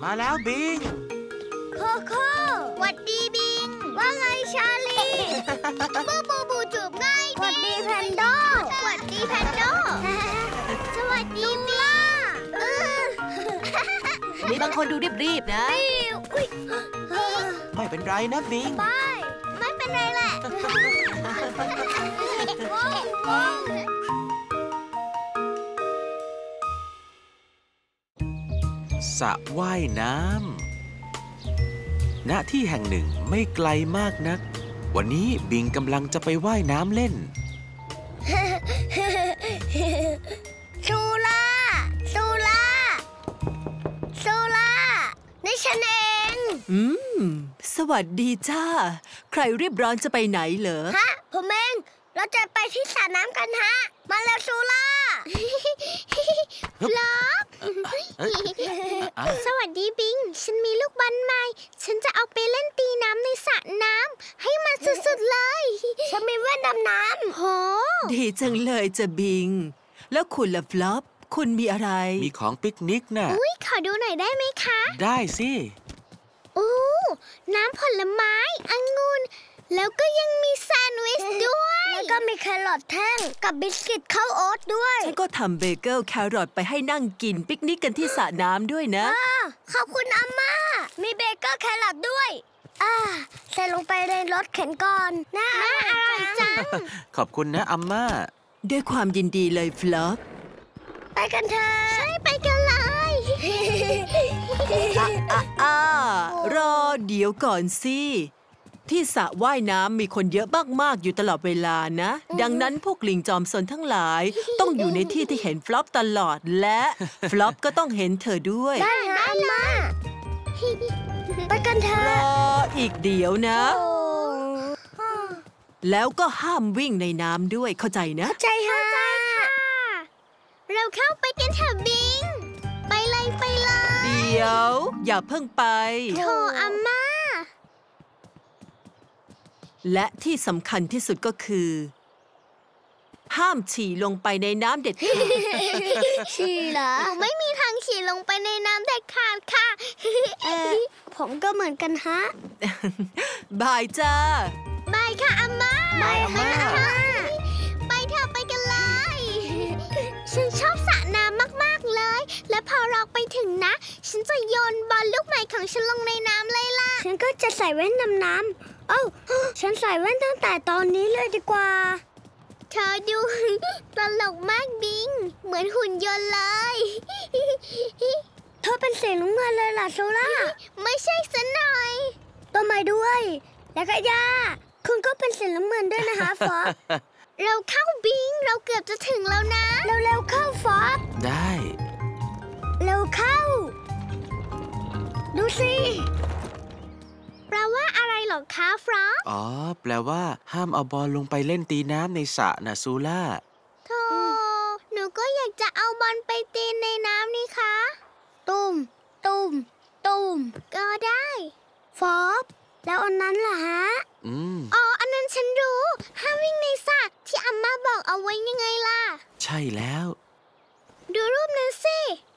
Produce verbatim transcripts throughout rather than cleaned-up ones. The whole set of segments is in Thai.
มาแล้วบิงโคโค่หวัดดีบิงว่าไงชาลีบูบูบูจูบง่ายหวัดดีแพนโดหวัดดีแพนโดสวัสดีบิงมีบางคนดูรีบๆนะไม่เป็นไรนะบิงไม่ไม่เป็นไรแหละสระว่ายน้ำณที่แห่งหนึ่งไม่ไกลมากนักวันนี้บิงกำลังจะไปว่ายน้ำเล่นซูล่าซูล่าซูล่านี่ฉันเองอืมสวัสดีจ้าใครรีบร้อนจะไปไหนเหรอฮะผมเองเราจะไปที่สระน้ำกันฮะมาแล้วซูล่าฟลอปสวัสดีบิงฉันมีลูกบอลใหม่ฉันจะเอาไปเล่นตีน้ำในสระน้ำให้มันสุดๆเลยฉันมีแว่นดำน้ำโหดีจังเลยจะบิงแล้วคุณล่ะฟลอปคุณมีอะไรมีของปิกนิกน่ะอุ้ยขอดูหน่อยได้ไหมคะได้สิอู้น้ำผลไม้องุ่นแล้วก็ยังมีแซนด์วิชด้วยแล้วก็มีแครอทแท่งกับบิสกิตข้าวโอ๊ตด้วยฉันก็ทำเบเกิลแครอทไปให้นั่งกินปิกนิกกันที่สระน้ำด้วยนะขอบคุณอาม่ามีเบเกิลแครอทด้วยอ่าใส่ลงไปในรถเข็นก่อนน่าอร่อยจังขอบคุณนะอาม่าด้วยความยินดีเลยฟลอปไปกันเถอะใช่ไปกันเลยอ่ะอ่ะอ่ารอเดี๋ยวก่อนสิที่สระว่ายน้ำมีคนเยอะมากๆอยู่ตลอดเวลานะดังนั้นพวกลิงจอมซนทั้งหลายต้องอยู่ในที่ที่เห็นฟลอปตลอดและฟลอปก็ต้องเห็นเธอด้วยได้ได้มาไปกันเถอะรออีกเดี๋ยวนะแล้วก็ห้ามวิ่งในน้ำด้วยเข้าใจนะเข้าใจค่ะเราเข้าไปกันเถอะบิงไปเลยไปเลยเดี๋ยวอย่าเพิ่งไปโธ่อาม่าและที่สำคัญที่สุดก็คือห้ามฉี่ลงไปในน้ำเด็ดขาดฉี่เหรอหนูไม่มีทางฉี่ลงไปในน้ำเด็ดขาดค่ะเออผมก็เหมือนกันฮะบายจ้าบายค่ะอาม่าบายอาม่าไปเถอะไปกันเลยฉันชอบสระน้ำมากๆเลยและพอเราไปถึงนะฉันจะโยนบอลลูกใหม่ของฉันลงในน้ำเลยล่ะฉันก็จะใส่แว่นดำน้ำเอ้าฉันใส่แว่นตั้งแต่ตอนนี้เลยดีกว่าเธอดูตลกมากบิงเหมือนหุ่นยนต์เลยเธอเป็นสีน้ำเงินเลยล่ะโซล่าไม่ใช่ซะหน่อยต้นไม้ด้วยแล้วก็หญ้าคุณก็เป็นสีน้ำเงินด้วยนะคะฟอบเราเข้าบิงเราเกือบจะถึงแล้วนะเร็วๆเข้าฟอบได้เร็วเข้าดูสิแปลว่าอะไรหรอคะฟรออ๋อแปลว่าห้ามเอาบอลลงไปเล่นตีน้ำในสระนะซูล่าโธ่หนูก็อยากจะเอาบอลไปตีในน้ำนี่คะตุ้มตุ้มตุ้มก็ได้ฟอบแล้วอันนั้นล่ะฮะอืมอ๋ออันนั้นฉันรู้ห้ามวิ่งในสระที่อาม่าบอกเอาไว้ยังไงล่ะใช่แล้วดูรูปนั้นสิ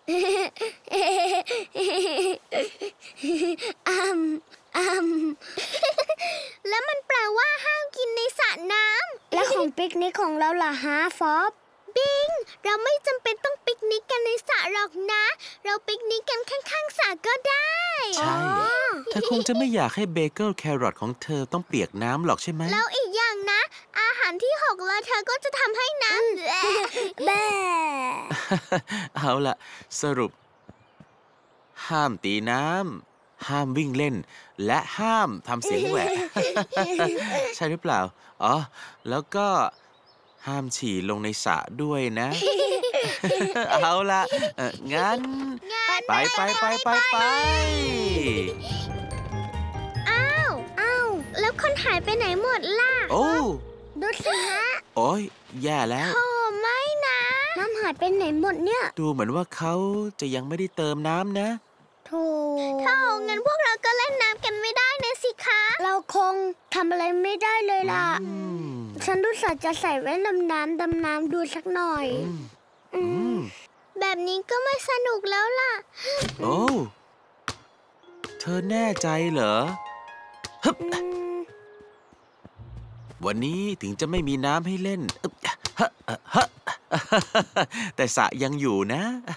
อืมอืมแล้วมันแปลว่าห้ามกินในสระน้ำและของปิกนิกของเราล่ะฮะฟอบบิงเราไม่จำเป็นต้องปิกนิกกันในสระหรอกนะเราปิกนิกกันข้างๆสระก็ได้ใช่เธอคงจะไม่อยากให้เบเกิลแครอทของเธอต้องเปียกน้ำหรอกใช่ไหมแล้วอีกอย่างนะอาหารที่หกแล้วเธอก็จะทำให้น้ำแบ่เอาล่ะสรุปห้ามตีน้ำห้ามวิ่งเล่นและห้ามทำเสียงแหวะใช่หรือเปล่าอ๋อแล้วก็ห้ามฉี่ลงในสระด้วยนะเอาล่ะงั้นไปไปไปไปไปอ้าวอ้าวแล้วคนหายไปไหนหมดล่ะโอ้ดูสิฮะโอ้ยแย่แล้วโอ้ไม่นะน้ำหายไปไหนหมดเนี่ยดูเหมือนว่าเขาจะยังไม่ได้เติมน้ำนะโธ่โธ่งั้นพวกเราก็เล่นน้ำกันไม่ได้นะสิคะเราคงทำอะไรไม่ได้เลยล่ะฉันรู้สึกจะใส่แว่นดำน้ำดำน้ำดูสักหน่อยแบบนี้ก็ไม่สนุกแล้วล่ะโอ้เธอแน่ใจเหรอฮึบวันนี้ถึงจะไม่มีน้ำให้เล่นอึ๊บฮะฮะแต่สระยังอยู่นะ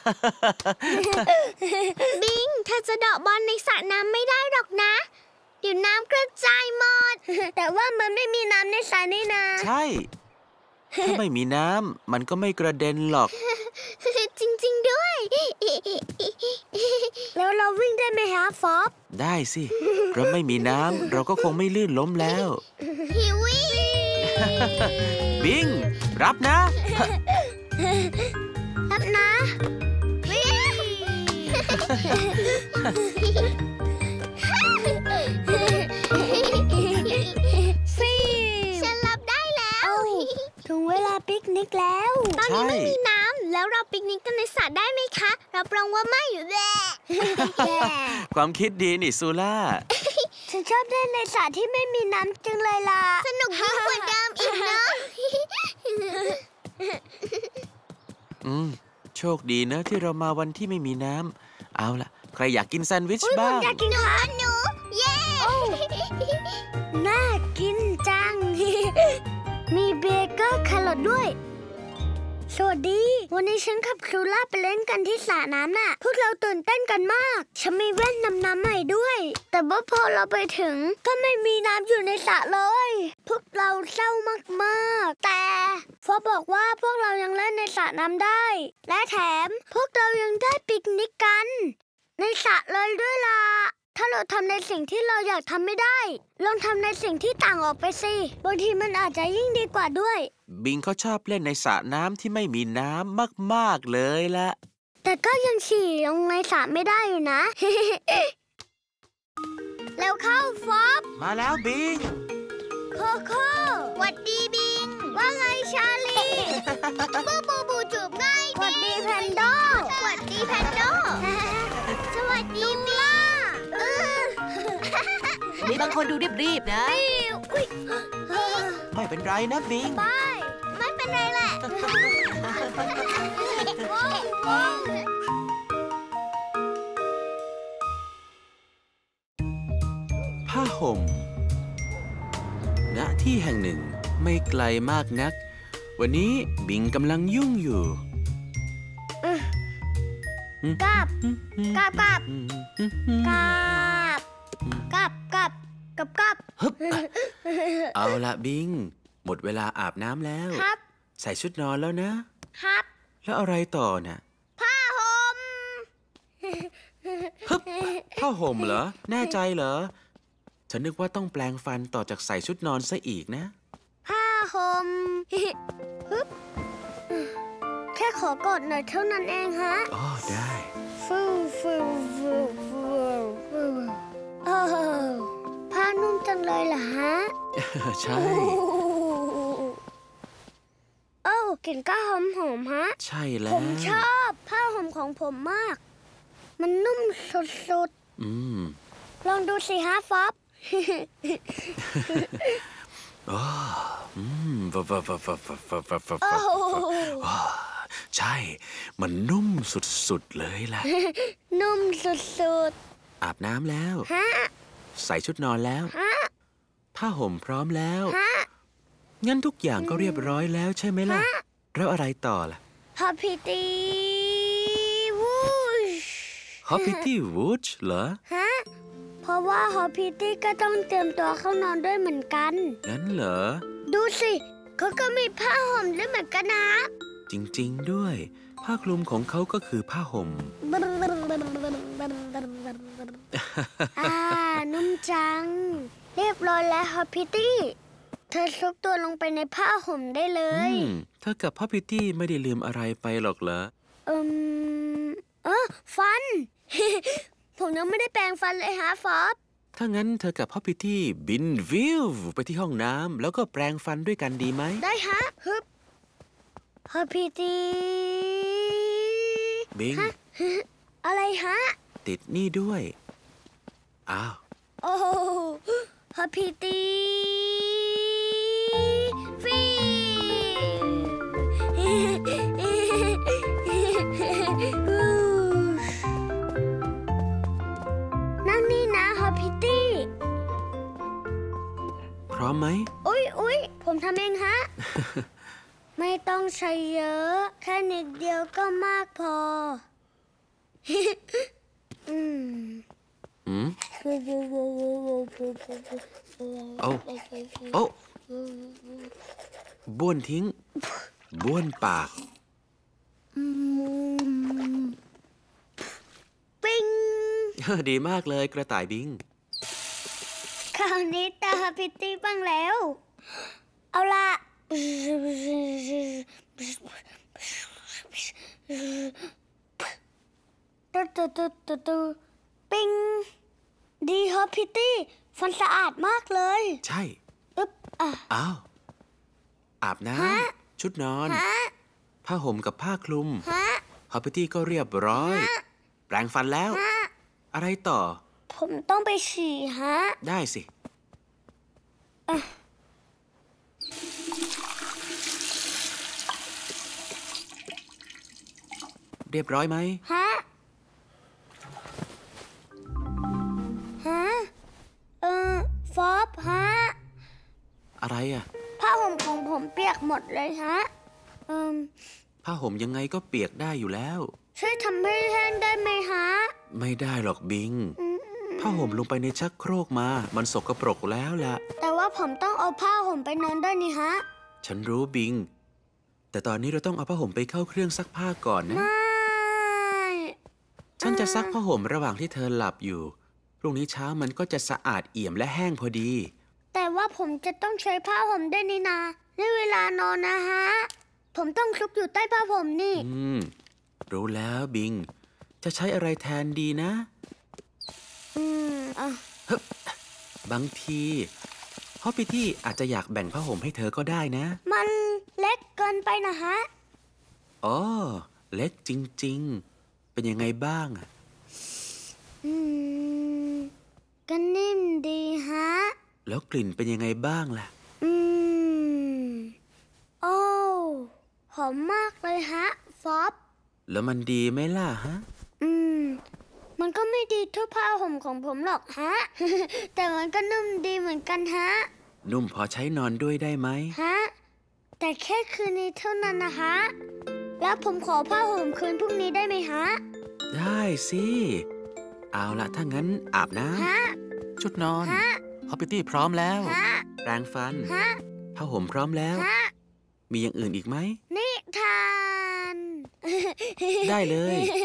บิงเธอจะเดาะบอลในสระน้ำไม่ได้หรอกนะเดี๋ยวน้ำกระจายหมด แต่ว่ามันไม่มีน้ำในสระนี่นาใช่ ถ้าไม่มีน้ำมันก็ไม่กระเด็นหรอกจริงๆด้วย แล้วเราวิ่งได้ไหมฮะฟอบได้สิ เพราะไม่มีน้ำเราก็คงไม่ลื่นล้มแล้วฮิวิบิง รับนะรับนะวิ่งฟิฉันรับได้แล้วถึงเวลาปิกนิกแล้วตอนนี้ไม่มีน้ำแล้วเราปิกนิกกันในสระได้ไหมคะรับรองว่าไม่อยู่แย่ความคิดดีนี่ซูล่าฉันชอบเล่นในสระที่ไม่มีน้ำจังเลยล่ะสนุกยิ่งกว่าเดิมอีกเนาะอืม โชคดีนะที่เรามาวันที่ไม่มีน้ำ เอาล่ะ ใครอยากกินแซนด์วิชบ้างอยากกินค่ะหนูเย้น่ากินจัง มีเบเกอร์แครอทด้วยสวัสดีวันนี้ฉันขับซูล่าไปเล่นกันที่สระน้ำน่ะพวกเราตื่นเต้นกันมากฉันมีแว่นดำน้ำใหม่ด้วยแต่ว่าพอเราไปถึงก็ไม่มีน้ำอยู่ในสระเลยพวกเราเศร้ามากๆแต่ฟอบอกว่าพวกเรายังเล่นในสระน้ำได้และแถมพวกเรายังได้ปิกนิกกันในสระเลยด้วยล่ะถ้าเราทำในสิ่งที่เราอยากทำไม่ได้ลองทำในสิ่งที่ต่างออกไปสิบางทีมันอาจจะยิ่งดีกว่าด้วยบิงเขาชอบเล่นในสระน้ำที่ไม่มีน้ำมากๆเลยละแต่ก็ยังฉี่ลงในสระไม่ได้อยู่นะ แล้วเข้าฟอบมาแล้วบิงโคโค่หวัดดีบิงว่าไงชาลี บูบูบูจูบง่ายดีหวัดดีแพนโดหวัดดีแพนโด สวัสดีบิงมีบางคนดูรีบๆนะไม่เป็นไรนะบิงไม่ไม่เป็นไรแหละผ้าห่ม ณ ที่แห่งหนึ่งไม่ไกลมากนัก วันนี้บิงกำลังยุ่งอยู่กลับกลับกลับกลับกลับกลับกลับกลับฮึบเอาละบิงหมดเวลาอาบน้ำแล้วครับใส่ชุดนอนแล้วนะครับแล้วอะไรต่อน่ะผ้าห่มฮึบผ้าห่มเหรอแน่ใจเหรอฉันนึกว่าต้องแปลงฟันต่อจากใส่ชุดนอนซะอีกนะผ้าห่มฮึบแค่ขอกดหน่อยเท่านั้นเองฮะอ๋อได้ฟูฟูฟูฟูฟูโอ้ผ้านุ่มจังเลยเหรอฮะใช่โอ้กลิ่นก็หอมหอมฮะใช่แล้วผมชอบผ้าห่มของผมมากมันนุ่มสุดๆอืมลองดูสิฮะฟอบอ๋ออืมฟฟฟฟฟฟฟฟฟใช่มันนุ่มสุดๆเลยล่ะนุ่มสุดๆอาบน้ำแล้วฮะใส่ชุดนอนแล้วฮะผ้าห่มพร้อมแล้วฮะงั้นทุกอย่างก็เรียบร้อยแล้วใช่ไหมล่ะแล้วอะไรต่อล่ะฮอปปี้ตี้วูชฮอปปี้ตี้วูชเหรอฮะเพราะว่าฮอปปี้ตี้ก็ต้องเตรียมตัวเข้านอนด้วยเหมือนกันงั้นเหรอดูสิเขาก็มีผ้าห่มด้วยเหมือนกันนะจริงๆด้วยผ้าคลุมของเขาก็คือผ้าห่มอ่านุ่มจังเรียบร้อยแล้วฮอปปี้ตี้เธอซุกตัวลงไปในผ้าห่มได้เลยเธอกับฮอปปี้ตี้ไม่ได้ลืมอะไรไปหรอกเหรออืมเออฟัน ผมยังไม่ได้แปรงฟันเลยฮะฟอบถ้างั้นเธอกับฮอปปี้ตี้บินวิวไปที่ห้องน้ำแล้วก็แปรงฟันด้วยกันดีไหมได้ฮะฮึบฮอปปี้ตี้บิงอะไรฮะติดนี่ด้วยอ้าวโอ้ฮอปปี้ตี้ฟินั่นนี่นะร้อมไหมอุ๊ยอุ๊ยผมทำเองฮะ ไม่ต้องใช้เยอะ แค่นิดเดียวก็มากพอ อืมอืมเอาโอ้บ้วนทิ้ง บ้วนปากปิ้งดีมากเลยกระต่ายบิงคราวนี้ตาพิตตี้บ้างแล้ว เอาละตูตูตูตูตูปิ้ง ดีฮะพิตตี้ ฟันสะอาดมากเลยใช่อึ๊บอ่ะอ้าว อาบน้ฮะำ ชุดนอนฮะผ้าห่มกับผ้าคลุมฮะฮอปปี้ตี้ก็เรียบร้อยฮะแปรงฟันแล้วฮะอะไรต่อผมต้องไปฉี่ฮะได้สิ เรียบร้อยไหมฮะ ฮะ เออฟอบฮะอะไรอ่ะผ้าห่มของผมเปียกหมดเลยฮะ เอืมผ้าห่มยังไงก็เปียกได้อยู่แล้วช่วยทำให้แห้งได้ไหมฮะไม่ได้หรอกบิงอืมผ้าห่มลงไปในชักโครกมา มันสกปรกแล้วล่ะแต่ว่าผมต้องเอาผ้าห่มไปนอนด้วยนี่ฮะฉันรู้บิง แต่ตอนนี้เราต้องเอาผ้าห่มไปเข้าเครื่องซักผ้าก่อนนะไม่ฉันจะซักผ้าห่มระหว่างที่เธอหลับอยู่ พรุ่งนี้เช้ามันก็จะสะอาดเอี่ยมและแห้งพอดีแต่ว่าผมจะต้องใช้ผ้าห่มได้วยนี่นาในเวลานอนนะฮะ ผมต้องซุกอยู่ใต้ผ้าห่มนี่อืม รู้แล้วบิง จะใช้อะไรแทนดีนะอืมอ่ะบางทีฮอปปี้ที่อาจจะอยากแบ่งผ้าห่มให้เธอก็ได้นะมันเล็กเกินไปนะฮะอ๋อ เล็กจริงๆ เป็นยังไงบ้างอะอืมก็นิ่มดีฮะแล้วกลิ่นเป็นยังไงบ้างล่ะอืม โอ้หอมมากเลยฮะ ฟอบแล้วมันดีไหมล่ะฮะอืม มันก็ไม่ดีเท่าผ้าห่มของผมหรอกฮะ แต่มันก็นุ่มดีเหมือนกันฮะนุ่มพอใช้นอนด้วยได้ไหมฮะ แต่แค่คืนนี้เท่านั้นนะฮะ แล้วผมขอผ้าห่มคืนพรุ่งนี้ได้ไหมฮะได้สิ เอาละถ้างั้นอาบน้ฮะำ ชุดนอนฮะฮอปปี้ตี้พร้อมแล้วฮะแปรงฟันฮะผ้าห่มพร้อมแล้วฮะมีอย่างอื่นอีกไหมนิทานได้เลย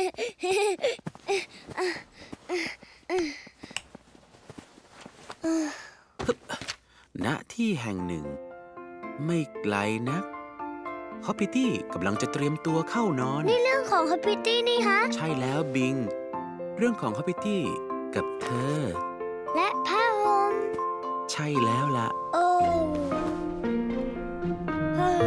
ณที่แห่งหนึ่ง ไม่ไกลนักฮอปปี้ตี้กำลังจะเตรียมตัวเข้านอนนี่เรื่องของฮัปปี้ตี้นี่ฮะใช่แล้วบิง เรื่องของฮอปปี้ตี้กับเธอและผ้าห่มใช่แล้วล่ะโอ้เฮ้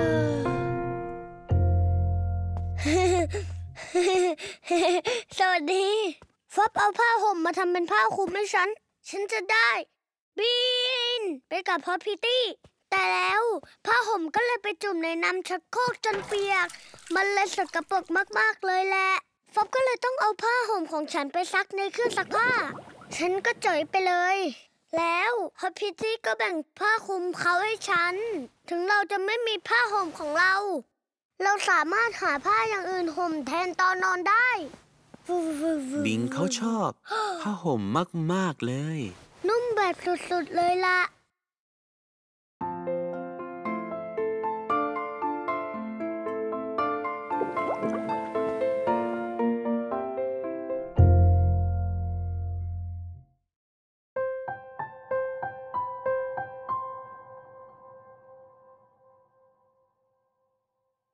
อ สวัสดีฟอบเอาผ้าห่มมาทำเป็นผ้าคลุมให้ฉัน ฉันจะได้บินไปกับฮอปปี้ตี้ แต่แล้วผ้าห่มก็เลยไปจุ่มในน้ำชักโครกจนเปียก มันเลยสกปรกมากๆเลยแหละ ฟอบก็เลยต้องเอาผ้าห่มของฉันไปซักในเครื่องซักผ้า ฉันก็จ่อยไปเลย แล้วฮอปปี้ตี้ก็แบ่งผ้าคลุมเขาให้ฉัน ถึงเราจะไม่มีผ้าห่มของเรา เราสามารถหาผ้าอย่างอื่นห่มแทนตอนนอนได้บิงเขาชอบ ผ้าห่มมากๆเลยนุ่มแบบสุดๆเลยล่ะ